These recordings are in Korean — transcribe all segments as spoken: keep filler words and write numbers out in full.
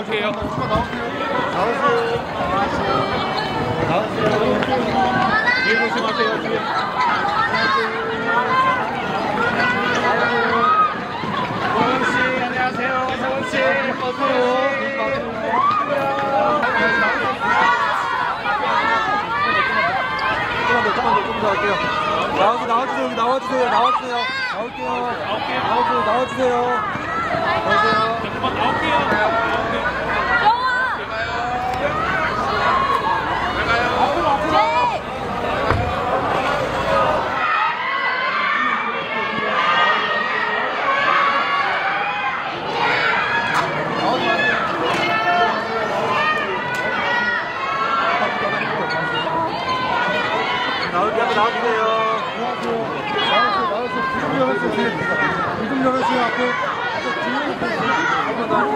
나올게요. 나오세요. 나오세요. 뒤에 조심하세요. 뒤에. 서원 씨, 안녕하세요. 서원 씨. 조금만 더, 조금 더 할게요. 나와주세요, 나와주세요, 여기 나와주세요, 나와주세요. 나올게요. 나와주세요, 나와주세요. 나와주세요. 잠깐만 나올게요. 나올게, 한번 나와주세요. 나와주세요, 나와주세요. 구좀 열어주세요. 구좀 열어주세요, 앞에. 한번 더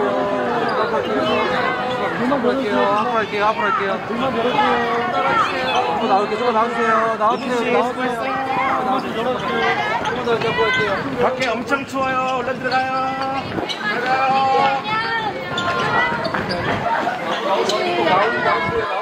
할게요. 앞으로 할게요, 앞으로 할게요. 불만 열어주세요. 한번 나올게요, 조금 나와주세요. 나와주세요, 나와주세요. 한번 더 이렇게 할게요. 밖에 엄청 추워요. 얼른 들어가요. 들어가요. 나오세요, 나오세요.